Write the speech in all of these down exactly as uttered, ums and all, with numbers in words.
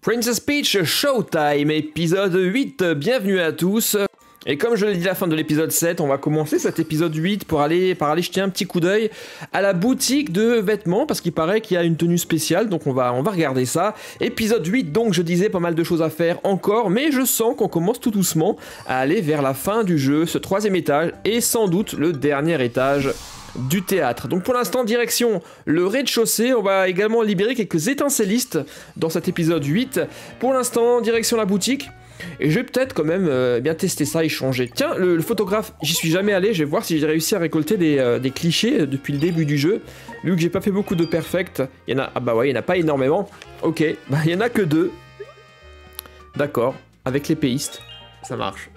Princess Peach Showtime, épisode huit, bienvenue à tous. Et comme je l'ai dit à la fin de l'épisode sept, on va commencer cet épisode huit pour aller, par aller jeter un petit coup d'œil à la boutique de vêtements, parce qu'il paraît qu'il y a une tenue spéciale, donc on va, on va regarder ça. Épisode huit, donc je disais, pas mal de choses à faire encore, mais je sens qu'on commence tout doucement à aller vers la fin du jeu, ce troisième étage, et sans doute le dernier étage du théâtre. Donc pour l'instant, direction le rez-de-chaussée. On va également libérer quelques étincellistes dans cet épisode huit. Pour l'instant, direction la boutique. Et je vais peut-être quand même euh, bien tester ça et changer. Tiens, le, le photographe, j'y suis jamais allé. Je vais voir si j'ai réussi à récolter des, euh, des clichés depuis le début du jeu. Vu que j'ai pas fait beaucoup de perfect. Il y en a, ah bah ouais, il y en a pas énormément. Ok, bah il y en a que deux. D'accord, avec l'épéiste, ça marche.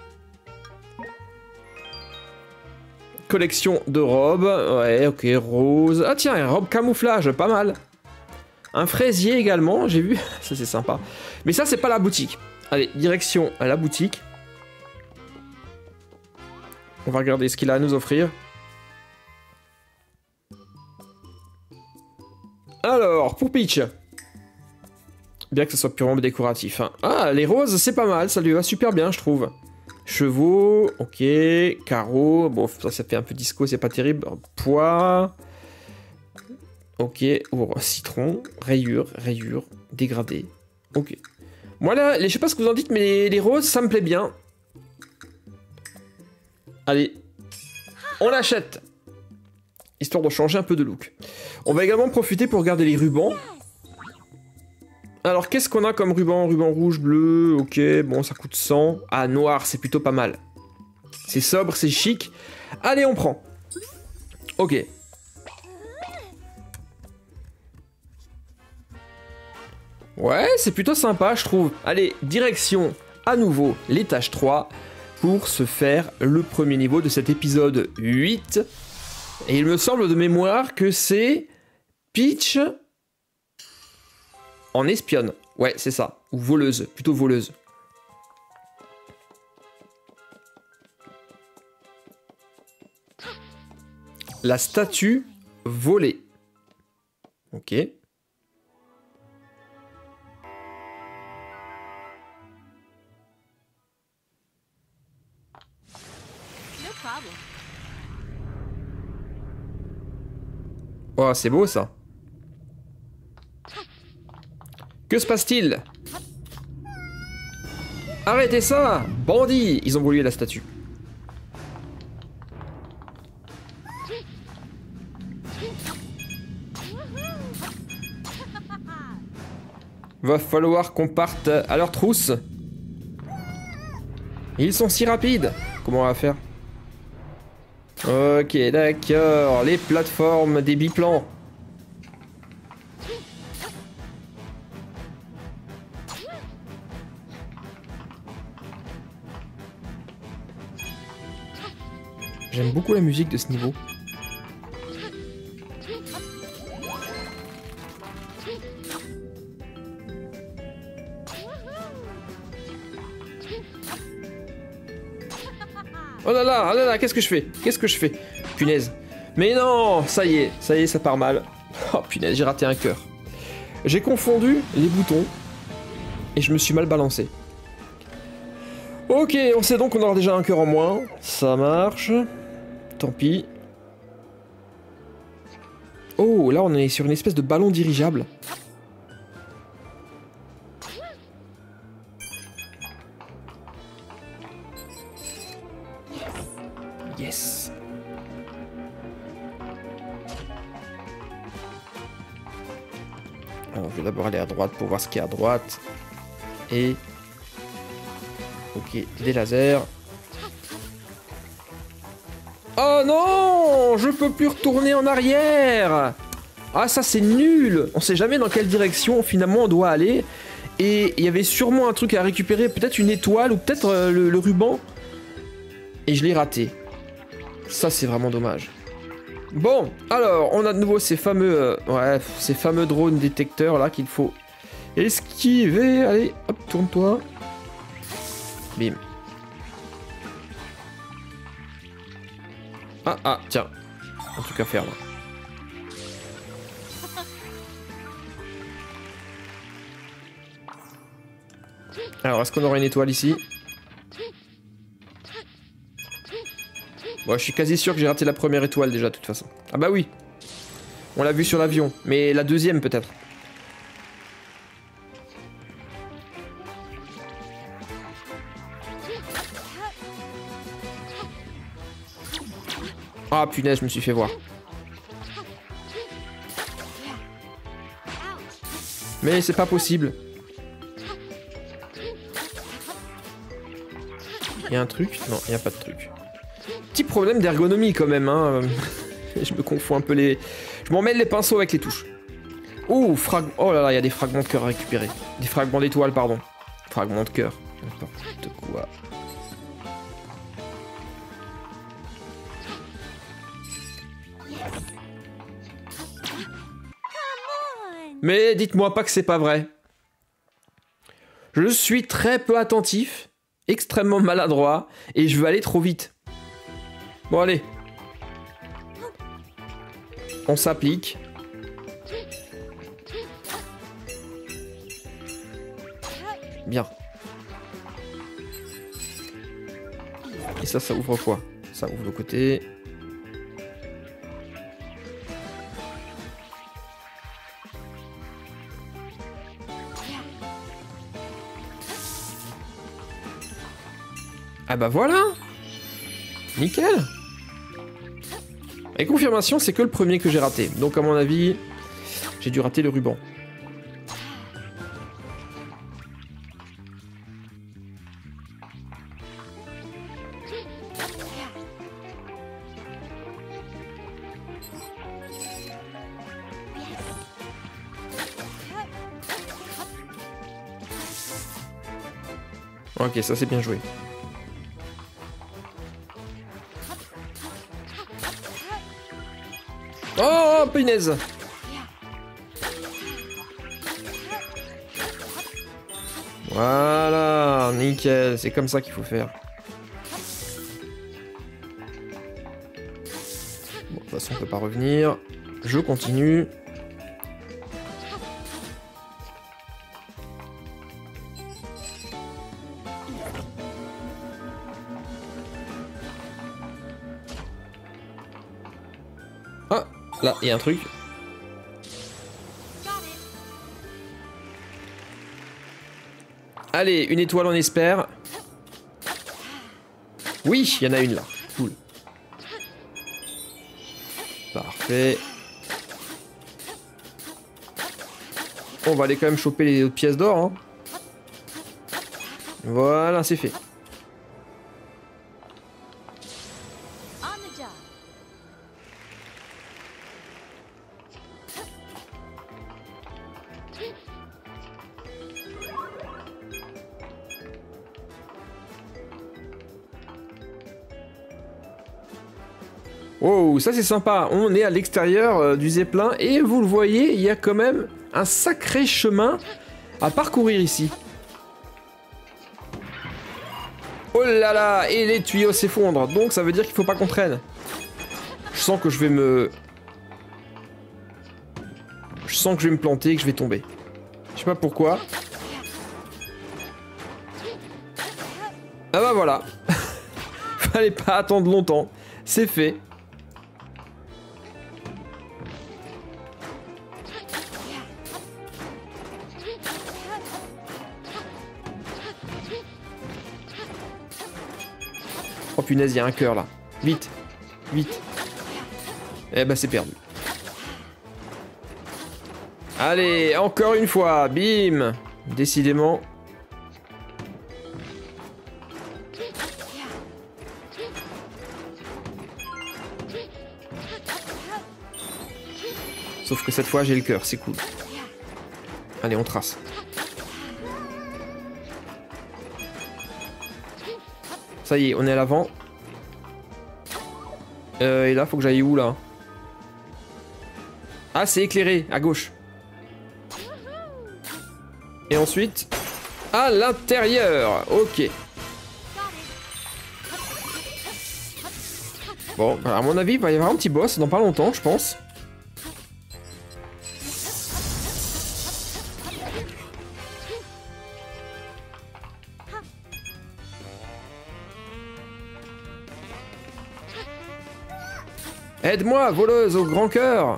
Collection de robes, ouais, ok, rose. Ah tiens, une robe camouflage, pas mal. Un fraisier également, j'ai vu, ça c'est sympa. Mais ça c'est pas la boutique. Allez, direction à la boutique. On va regarder ce qu'il a à nous offrir. Alors, pour Peach. Bien que ce soit purement décoratif. Hein. Ah, les roses, c'est pas mal, ça lui va super bien, je trouve. Chevaux, ok, carreaux, bon, ça, ça fait un peu disco, c'est pas terrible. Pois, ok, oh, citron, rayures, rayures, dégradé, ok. Moi là, les, je sais pas ce que vous en dites, mais les, les roses, ça me plaît bien. Allez, on l'achète, histoire de changer un peu de look. On va également profiter pour regarder les rubans. Alors, qu'est-ce qu'on a comme ruban? Ruban rouge, bleu, ok, bon, ça coûte cent. Ah, noir, c'est plutôt pas mal. C'est sobre, c'est chic. Allez, on prend. Ok. Ouais, c'est plutôt sympa, je trouve. Allez, direction, à nouveau, l'étage trois, pour se faire le premier niveau de cet épisode huit. Et il me semble de mémoire que c'est Peach... en espionne, ouais, c'est ça. Ou voleuse, plutôt voleuse. La statue volée. Ok. Oh, c'est beau ça. Que se passe-t-il? Arrêtez ça! Bandits! Ils ont volé la statue. Va falloir qu'on parte à leur trousse. Ils sont si rapides. Comment on va faire? Ok, d'accord. Les plateformes des biplans. J'aime beaucoup la musique de ce niveau. Oh là là, oh là là, qu'est-ce que je fais? Qu'est-ce que je fais? Punaise. Mais non, ça y est, ça y est, ça part mal. Oh punaise, j'ai raté un cœur. J'ai confondu les boutons et je me suis mal balancé. Ok, on sait donc qu'on aura déjà un cœur en moins. Ça marche. Tant pis. Oh, là on est sur une espèce de ballon dirigeable. Yes. Alors je vais d'abord aller à droite pour voir ce qu'il y a à droite. Et... ok, des lasers. Oh non! Je peux plus retourner en arrière! Ah ça c'est nul! On sait jamais dans quelle direction finalement on doit aller. Et il y avait sûrement un truc à récupérer, peut-être une étoile ou peut-être euh, le, le ruban. Et je l'ai raté. Ça c'est vraiment dommage. Bon, alors on a de nouveau ces fameux, euh, ouais, ces fameux drones détecteurs là qu'il faut esquiver. Allez, hop, tourne-toi. Bim. Ah, ah, tiens. Un truc à faire là. Alors, est-ce qu'on aura une étoile ici? Bon, je suis quasi sûr que j'ai raté la première étoile déjà, de toute façon. Ah bah oui. On l'a vu sur l'avion. Mais la deuxième, peut-être. Ah punaise, je me suis fait voir. Mais c'est pas possible. Il y a un truc? Non, il n'y a pas de truc. Petit problème d'ergonomie quand même, hein. Je me confonds un peu les... Je m'en mêle les pinceaux avec les touches. Oh, frag... oh là là, il y a des fragments de cœur à récupérer. Des fragments d'étoiles, pardon. Fragments de cœur. N'importe quoi. Mais dites-moi pas que c'est pas vrai. Je suis très peu attentif, extrêmement maladroit, et je veux aller trop vite. Bon allez. On s'applique. Bien. Et ça, ça ouvre quoi? Ça ouvre le côté. Ah bah voilà. Nickel. Et confirmation, c'est que le premier que j'ai raté. Donc à mon avis, j'ai dû rater le ruban. Ok, ça c'est bien joué. Oh, punaise! Voilà, nickel, c'est comme ça qu'il faut faire. Bon, de toute façon, on peut pas revenir. Je continue. Ah, là, il y a un truc. Allez, une étoile on espère. Oui, il y en a une là. Cool. Parfait. On va aller quand même choper les autres pièces d'or. Hein. Voilà, c'est fait. Oh, ça c'est sympa. On est à l'extérieur euh, du Zeppelin et vous le voyez, il y a quand même un sacré chemin à parcourir ici. Oh là là, et les tuyaux s'effondrent, donc ça veut dire qu'il faut pas qu'on traîne. Je sens que je vais me... Je sens que je vais me planter et que je vais tomber. Je sais pas pourquoi. Ah bah voilà. Fallait pas attendre longtemps. C'est fait. Oh punaise, il y a un cœur là. Vite. Vite. Eh ben c'est perdu. Allez, encore une fois. Bim. Décidément. Sauf que cette fois j'ai le cœur, c'est cool. Allez, on trace. Ça y est, on est à l'avant. Euh, et là, faut que j'aille où, là? Ah, c'est éclairé, à gauche. Et ensuite, à l'intérieur. Ok. Bon, à mon avis, il va y avoir un petit boss dans pas longtemps, je pense. Aide-moi, voleuse au grand cœur.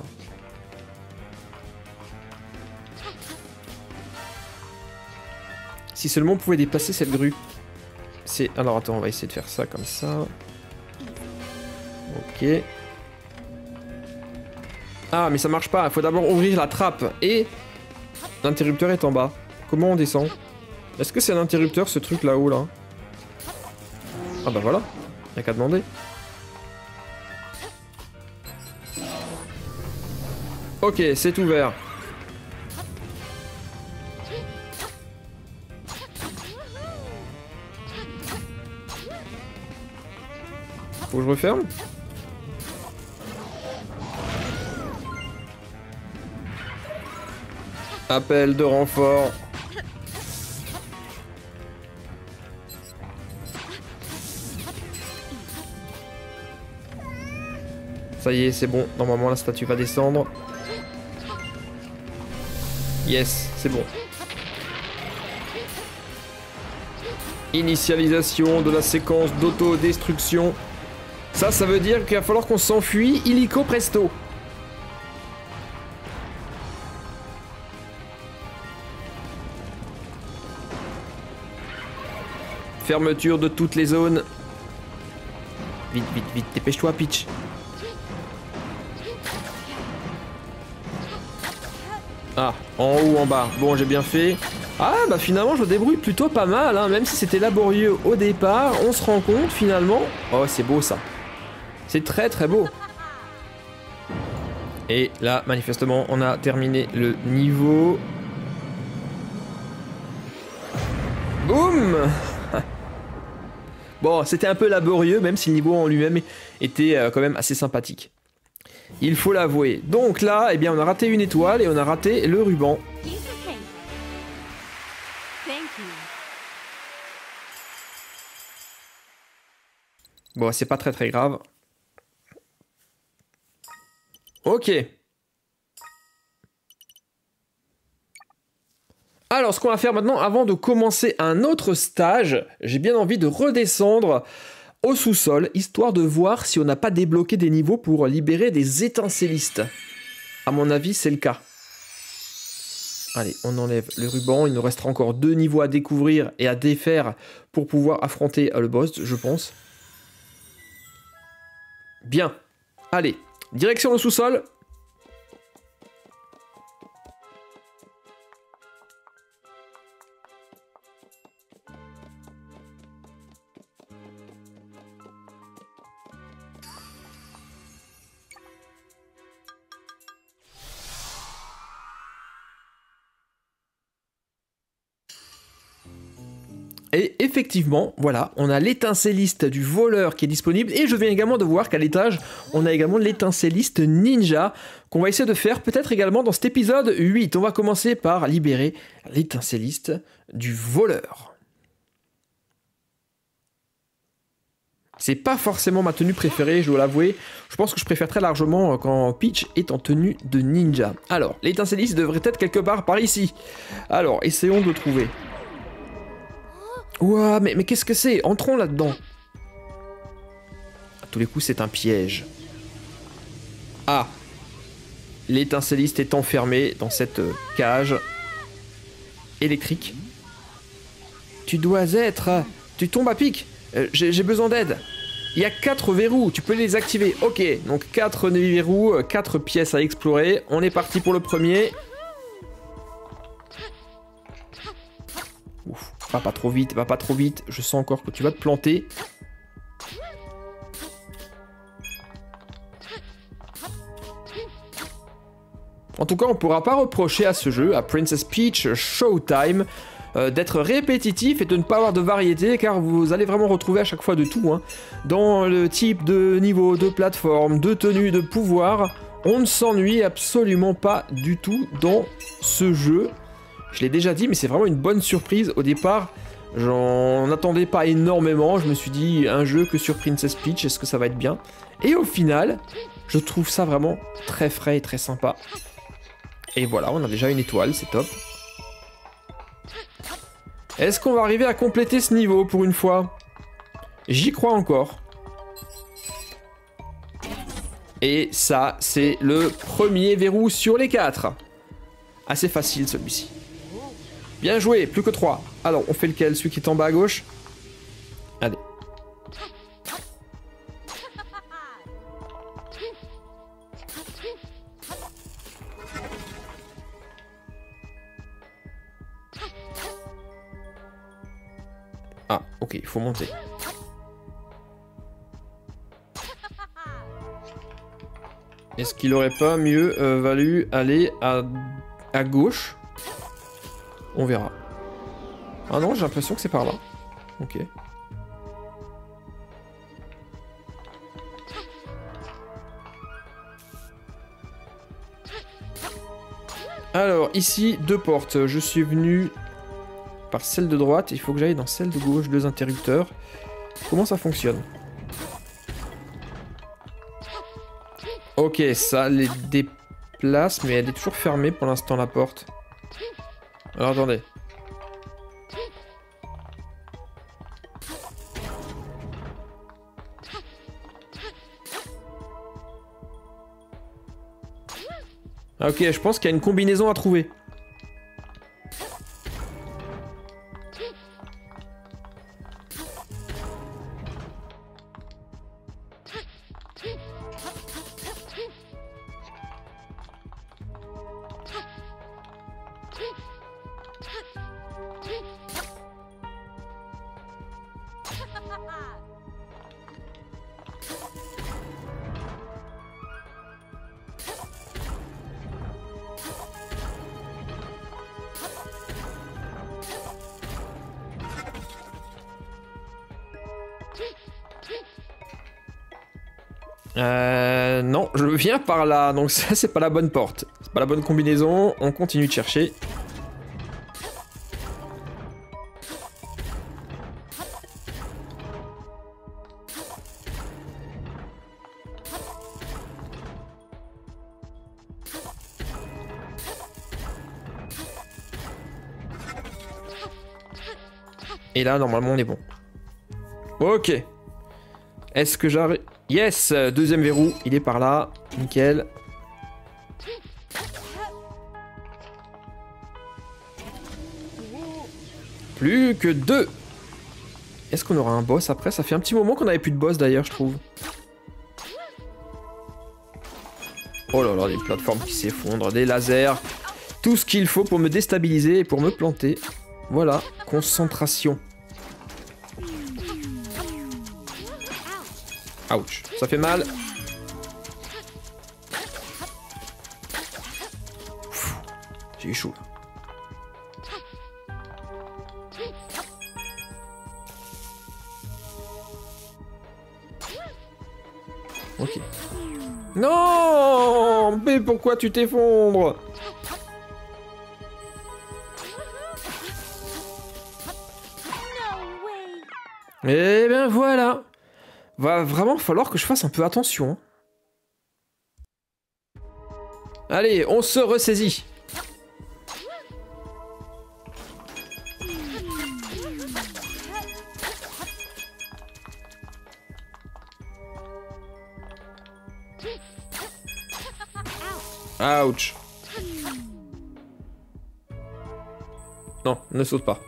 Si seulement on pouvait dépasser cette grue. C'est... Alors attends, on va essayer de faire ça comme ça. Ok. Ah, mais ça marche pas. Il faut d'abord ouvrir la trappe. Et l'interrupteur est en bas. Comment on descend? Est-ce que c'est un interrupteur, ce truc là-haut, là? Ah bah voilà. Y'a qu'à demander. Ok, c'est ouvert. Faut que je referme? Appel de renfort. Ça y est, c'est bon. Normalement, la statue va descendre. Yes, c'est bon. Initialisation de la séquence d'autodestruction. Ça, ça veut dire qu'il va falloir qu'on s'enfuit illico presto. Fermeture de toutes les zones. Vite, vite, vite, dépêche-toi, Peach. Ah, en haut, en bas. Bon, j'ai bien fait. Ah, bah finalement, je me débrouille plutôt pas mal, hein. Même si c'était laborieux au départ, on se rend compte finalement... Oh, c'est beau ça. C'est très très beau. Et là, manifestement, on a terminé le niveau. Boum. Bon, c'était un peu laborieux, même si le niveau en lui-même était euh, quand même assez sympathique. Il faut l'avouer. Donc là, eh bien, on a raté une étoile et on a raté le ruban. Bon, c'est pas très très grave. Ok. Alors, ce qu'on va faire maintenant, avant de commencer un autre stage, j'ai bien envie de redescendre au sous-sol, histoire de voir si on n'a pas débloqué des niveaux pour libérer des étincellistes. À mon avis, c'est le cas. Allez, on enlève le ruban. Il nous restera encore deux niveaux à découvrir et à défaire pour pouvoir affronter le boss, je pense. Bien. Allez, direction le sous-sol. Et effectivement, voilà, on a l'étincelliste du voleur qui est disponible. Et je viens également de voir qu'à l'étage, on a également l'étincelliste ninja qu'on va essayer de faire peut-être également dans cet épisode huit. On va commencer par libérer l'étincelliste du voleur. C'est pas forcément ma tenue préférée, je dois l'avouer. Je pense que je préfère très largement quand Peach est en tenue de ninja. Alors, l'étincelliste devrait être quelque part par ici. Alors, essayons de le trouver. Ouah, mais, mais qu'est-ce que c'est? Entrons là-dedans. À tous les coups, c'est un piège. Ah. L'étincelliste est enfermé dans cette cage électrique. Tu dois être... Tu tombes à pic. Euh, J'ai besoin d'aide. Il y a quatre verrous, tu peux les activer. Ok, donc quatre verrous, quatre pièces à explorer. On est parti pour le premier. Ouf. Va pas trop vite, va pas trop vite. Je sens encore que tu vas te planter. En tout cas, on pourra pas reprocher à ce jeu, à Princess Peach Showtime, euh, d'être répétitif et de ne pas avoir de variété, car vous allez vraiment retrouver à chaque fois de tout. Hein. Dans le type de niveau, de plateforme, de tenue, de pouvoir, on ne s'ennuie absolument pas du tout dans ce jeu. Je l'ai déjà dit, mais c'est vraiment une bonne surprise. Au départ, j'en attendais pas énormément. Je me suis dit, un jeu que sur Princess Peach, est-ce que ça va être bien? Et au final, je trouve ça vraiment très frais et très sympa. Et voilà, on a déjà une étoile, c'est top. Est-ce qu'on va arriver à compléter ce niveau pour une fois? J'y crois encore. Et ça, c'est le premier verrou sur les quatre. Assez facile celui-ci. Bien joué, plus que trois. Alors, on fait lequel? Celui qui est en bas à gauche? Allez. Ah, ok, il faut monter. Est-ce qu'il aurait pas mieux euh, valu aller à, à gauche? On verra. Ah non, j'ai l'impression que c'est par là. Ok. Alors, ici, deux portes. Je suis venu par celle de droite. Il faut que j'aille dans celle de gauche, deux interrupteurs. Comment ça fonctionne? Ok, ça les déplace, mais elle est toujours fermée pour l'instant, la porte. Alors, attendez. Ah, ok, je pense qu'il y a une combinaison à trouver. Euh... Non, je viens par là, donc ça c'est pas la bonne porte. C'est pas la bonne combinaison, on continue de chercher. Et là, normalement, on est bon. Ok. Est-ce que j'arrive... Yes! Deuxième verrou, il est par là. Nickel. Plus que deux. Est-ce qu'on aura un boss après? Ça fait un petit moment qu'on n'avait plus de boss d'ailleurs, je trouve. Oh là là, des plateformes qui s'effondrent, des lasers. Tout ce qu'il faut pour me déstabiliser et pour me planter. Voilà, concentration. Ouch, ça fait mal. J'ai eu chaud. Ok. Non! Mais pourquoi tu t'effondres? Eh ben voilà. Va vraiment falloir que je fasse un peu attention. Allez, on se ressaisit. Ouch. Non, ne saute pas.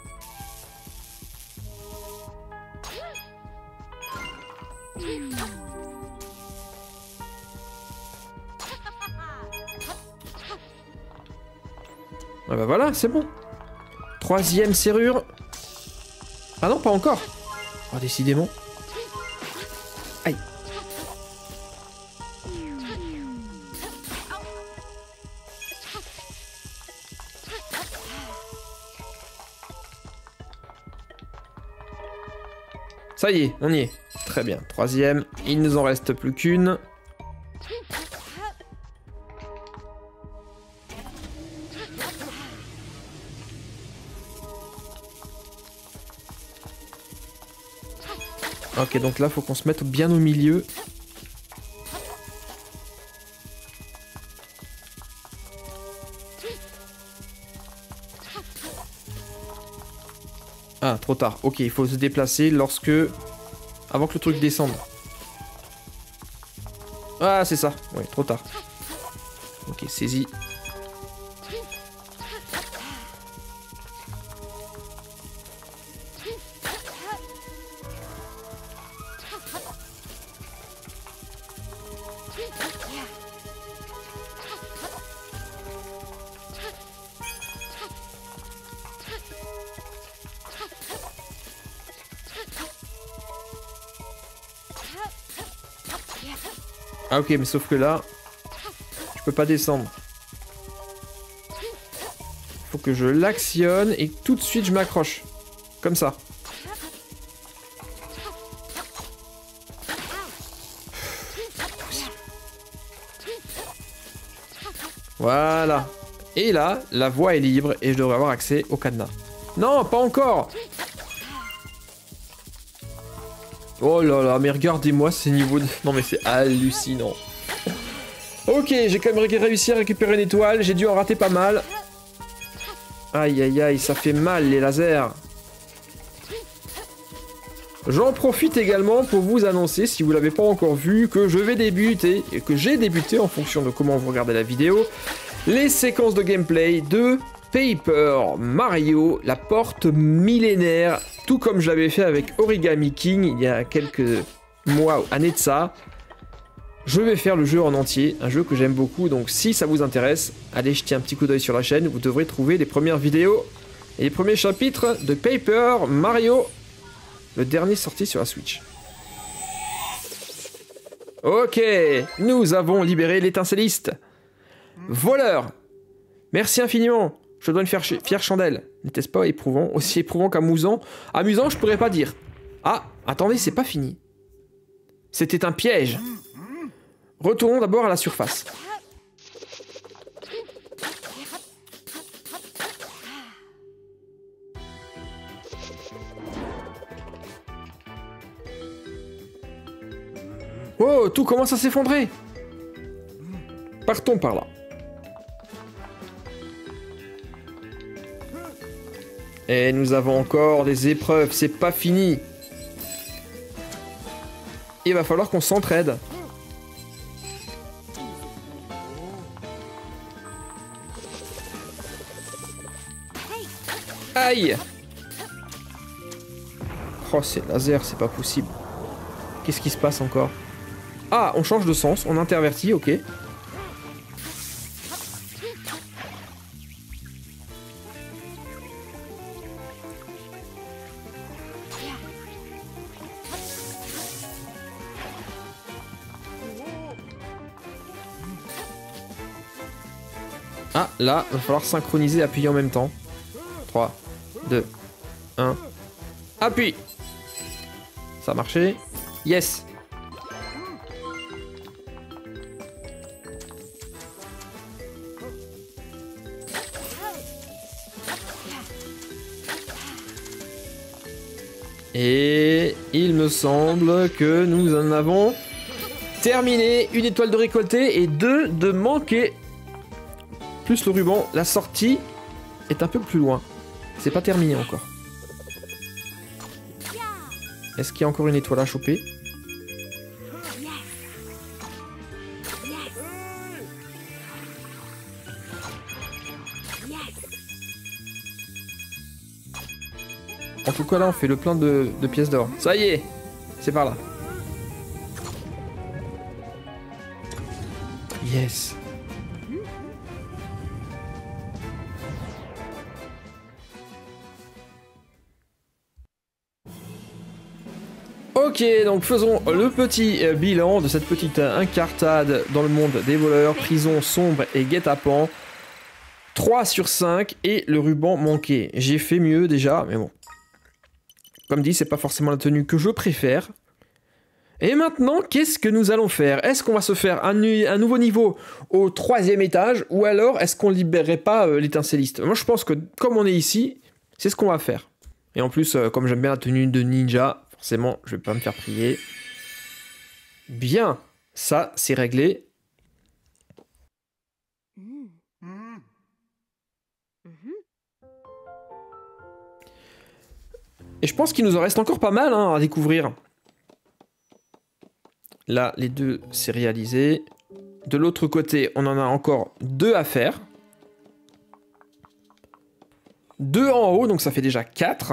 Ah bah voilà, c'est bon. Troisième serrure. Ah non, pas encore. Oh, décidément. Aïe. Ça y est, on y est. Très bien. Troisième. Il nous en reste plus qu'une. Ok, donc là, faut qu'on se mette bien au milieu. Ah, trop tard. Ok, il faut se déplacer lorsque... Avant que le truc descende. Ah, c'est ça. Oui, trop tard. Ok, saisi. Ah ok, mais sauf que là, je peux pas descendre. Faut que je l'actionne et tout de suite je m'accroche. Comme ça. Voilà. Et là, la voie est libre et je devrais avoir accès au cadenas. Non, pas encore. Oh là là, mais regardez-moi ces niveaux de... Non mais c'est hallucinant. Ok, j'ai quand même réussi à récupérer une étoile, j'ai dû en rater pas mal. Aïe aïe aïe, ça fait mal les lasers. J'en profite également pour vous annoncer, si vous l'avez pas encore vu, que je vais débuter, et que j'ai débuté en fonction de comment vous regardez la vidéo, les séquences de gameplay de Paper Mario, la porte millénaire, tout comme je l'avais fait avec Origami King il y a quelques mois ou années de ça. Je vais faire le jeu en entier, un jeu que j'aime beaucoup, donc si ça vous intéresse, allez jeter un petit coup d'œil sur la chaîne, vous devrez trouver les premières vidéos et les premiers chapitres de Paper Mario, le dernier sorti sur la Switch. Ok, nous avons libéré l'étincelliste. Voleur, merci infiniment. Je dois une fière, fière chandelle. N'était-ce pas éprouvant? Aussi éprouvant qu'amusant? Amusant, je pourrais pas dire. Ah, attendez, c'est pas fini. C'était un piège. Retournons d'abord à la surface. Oh, tout commence à s'effondrer. Partons par là. Et nous avons encore des épreuves, c'est pas fini. Il va falloir qu'on s'entraide. Aïe! Oh, c'est laser, c'est pas possible. Qu'est-ce qui se passe encore? Ah, on change de sens, on intervertit, ok. Ah, là, il va falloir synchroniser et appuyer en même temps. trois, deux, un. Appuie! Ça a marché. Yes! Et il me semble que nous en avons terminé. Une étoile de récolter et deux de manquer. Plus le ruban, la sortie est un peu plus loin. C'est pas terminé encore. Est-ce qu'il y a encore une étoile à choper? En tout cas là on fait le plein de, de pièces d'or. Ça y est, c'est par là. Yes. Ok, donc faisons le petit bilan de cette petite incartade dans le monde des voleurs, prison sombre et guet-apens. trois sur cinq et le ruban manqué. J'ai fait mieux déjà, mais bon. Comme dit, c'est pas forcément la tenue que je préfère. Et maintenant, qu'est-ce que nous allons faire? Est-ce qu'on va se faire un, un nouveau niveau au troisième étage, ou alors est-ce qu'on libérerait pas euh, l'étincelliste? Moi, je pense que comme on est ici, c'est ce qu'on va faire. Et en plus, euh, comme j'aime bien la tenue de ninja, forcément, je vais pas me faire prier. Bien, ça, c'est réglé. Et je pense qu'il nous en reste encore pas mal hein, à découvrir. Là, les deux, c'est réalisé. De l'autre côté, on en a encore deux à faire. Deux en haut, donc ça fait déjà quatre.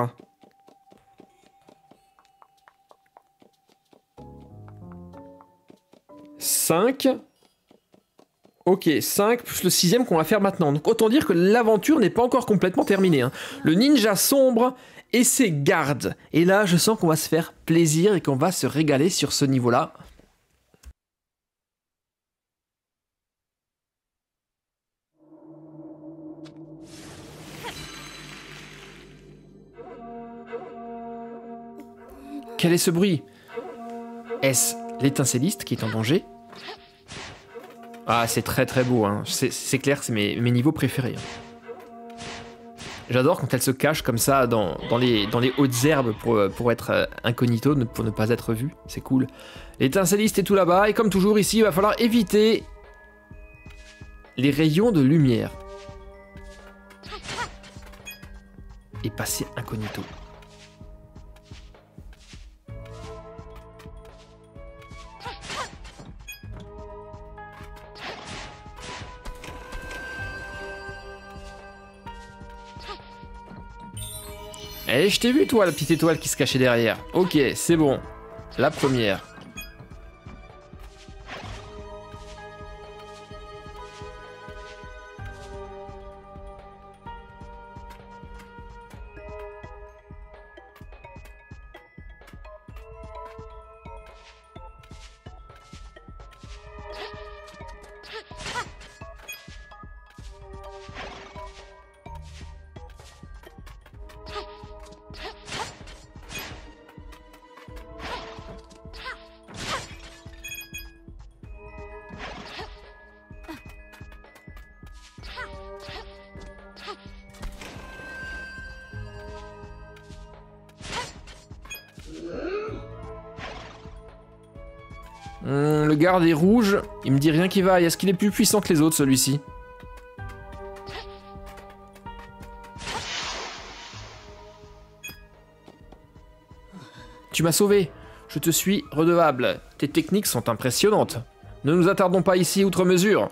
cinq. Ok, cinq plus le sixième qu'on va faire maintenant. Donc autant dire que l'aventure n'est pas encore complètement terminée. Hein. Le ninja sombre et ses gardes. Et là, je sens qu'on va se faire plaisir et qu'on va se régaler sur ce niveau-là. Quel est ce bruit? Est-ce l'étincelliste qui est en danger? Ah, c'est très très beau, hein. C'est clair, c'est mes, mes niveaux préférés. Hein. J'adore quand elle se cache comme ça dans, dans, les, dans les hautes herbes pour, pour être euh, incognito, pour ne pas être vue. C'est cool. L'étincelliste est tout là-bas, et comme toujours ici, il va falloir éviter les rayons de lumière. Et passer incognito. Eh, je t'ai vu toi, la petite étoile qui se cachait derrière. Ok, c'est bon. La première. Hum, le garde est rouge, il me dit rien qui va. Est-ce qu'il est plus puissant que les autres, celui-ci? Tu m'as sauvé. Je te suis redevable. Tes techniques sont impressionnantes. Ne nous attardons pas ici outre mesure.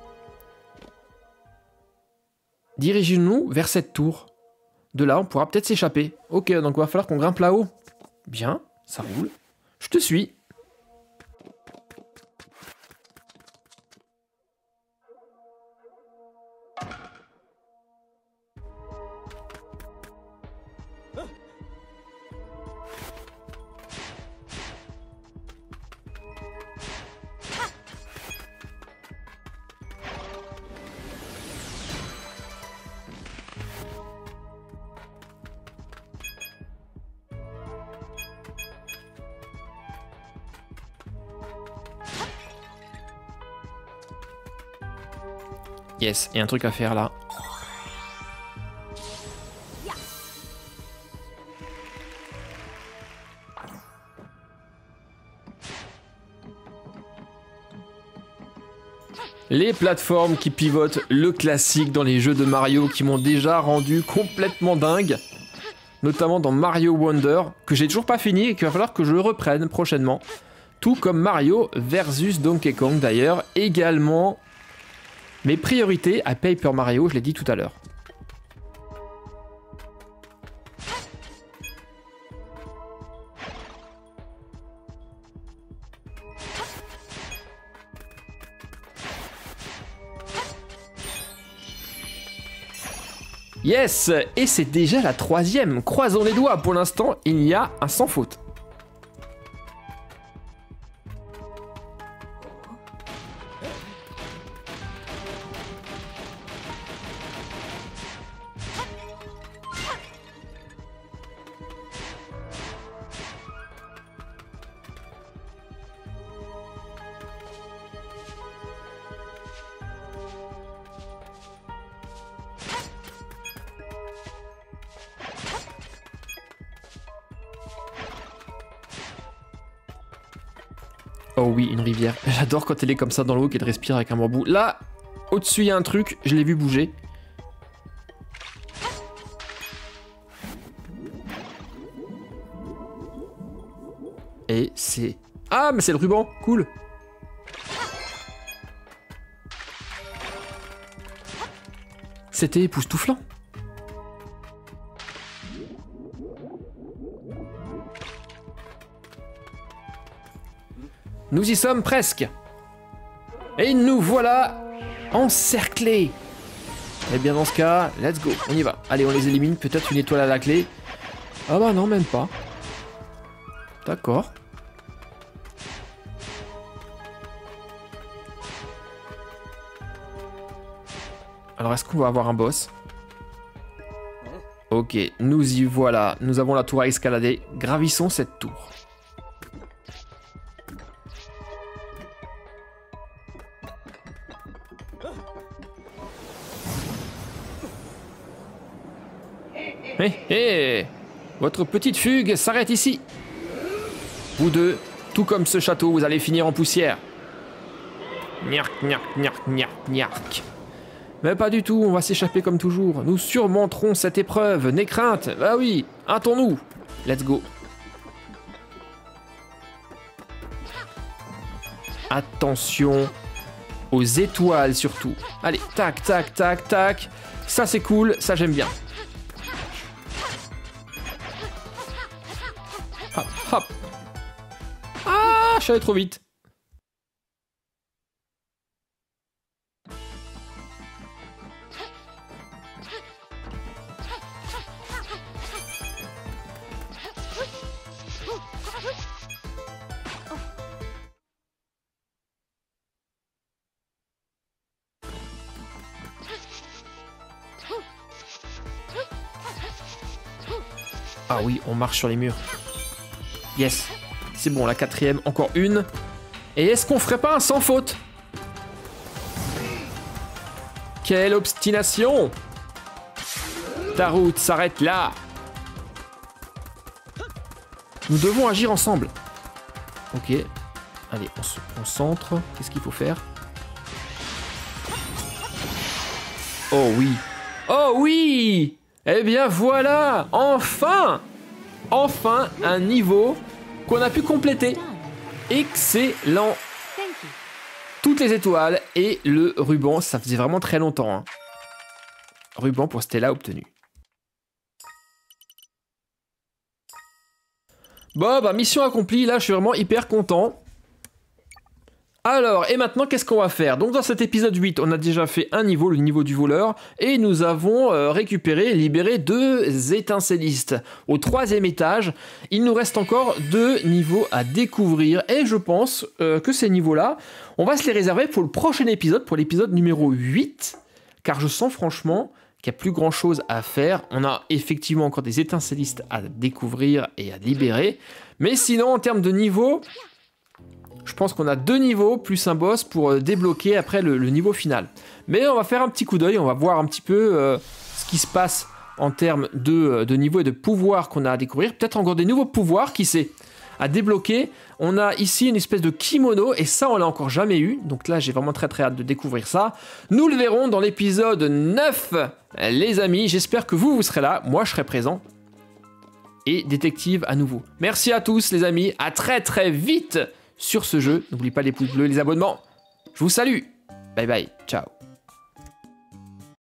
Dirigez-nous vers cette tour. De là, on pourra peut-être s'échapper. Ok, donc il va falloir qu'on grimpe là-haut. Bien, ça roule. Je te suis. Yes, il y a un truc à faire là. Les plateformes qui pivotent, le classique dans les jeux de Mario qui m'ont déjà rendu complètement dingue. Notamment dans Mario Wonder, que j'ai toujours pas fini et qu'il va falloir que je reprenne prochainement. Tout comme Mario versus Donkey Kong d'ailleurs, également. Mes priorités à Paper Mario, je l'ai dit tout à l'heure. Yes! Et c'est déjà la troisième. Croisons les doigts, pour l'instant, il y a un sans faute. Oh oui, une rivière. J'adore quand elle est comme ça dans l'eau, qu'elle respire avec un bambou. Là, au-dessus, il y a un truc, je l'ai vu bouger. Et c'est Ah, mais c'est le ruban, cool. C'était époustouflant. Nous y sommes presque. Et nous voilà encerclés. Eh bien dans ce cas, let's go, on y va. Allez, on les élimine, peut-être une étoile à la clé. Ah bah non, même pas. D'accord. Alors est-ce qu'on va avoir un boss? Ok, nous y voilà. Nous avons la tour à escalader. Gravissons cette tour. Hé hé! Votre petite fugue s'arrête ici. Vous deux, tout comme ce château, vous allez finir en poussière. Niark, niark, niark, niark, niark. Mais pas du tout, on va s'échapper comme toujours. Nous surmonterons cette épreuve, n'aie crainte. Bah oui, hâtons-nous. Let's go. Attention aux étoiles surtout. Allez, tac, tac, tac, tac. Ça c'est cool, ça j'aime bien. Hop, hop. Ah, je suis allé trop vite. Ah oui, on marche sur les murs. Yes. C'est bon, la quatrième, encore une. Et est-ce qu'on ferait pas un sans faute? Quelle obstination! Ta route s'arrête là. Nous devons agir ensemble. Ok. Allez, on se concentre. Qu'est-ce qu'il faut faire? Oh oui. Oh oui! Eh bien voilà, enfin, enfin un niveau qu'on a pu compléter. Excellent. Toutes les étoiles et le ruban, ça faisait vraiment très longtemps. Hein. Ruban pour Stella obtenu. Bon, bah mission accomplie, là je suis vraiment hyper content. Alors, et maintenant, qu'est-ce qu'on va faire? Donc dans cet épisode huit, on a déjà fait un niveau, le niveau du voleur, et nous avons euh, récupéré, libéré deux étincellistes. Au troisième étage, il nous reste encore deux niveaux à découvrir, et je pense euh, que ces niveaux-là, on va se les réserver pour le prochain épisode, pour l'épisode numéro huit, car je sens franchement qu'il n'y a plus grand-chose à faire. On a effectivement encore des étincellistes à découvrir et à libérer, mais sinon, en termes de niveau... Je pense qu'on a deux niveaux plus un boss pour euh, débloquer après le, le niveau final. Mais on va faire un petit coup d'œil, on va voir un petit peu euh, ce qui se passe en termes de, de niveau et de pouvoirs qu'on a à découvrir. Peut-être encore des nouveaux pouvoirs, qui sait, à débloquer. On a ici une espèce de kimono et ça on l'a encore jamais eu. Donc là j'ai vraiment très très hâte de découvrir ça. Nous le verrons dans l'épisode neuf, les amis. J'espère que vous, vous serez là. Moi je serai présent. Et détective à nouveau. Merci à tous les amis, à très très vite sur ce jeu. N'oubliez pas les pouces bleus, les abonnements. Je vous salue. Bye bye, ciao.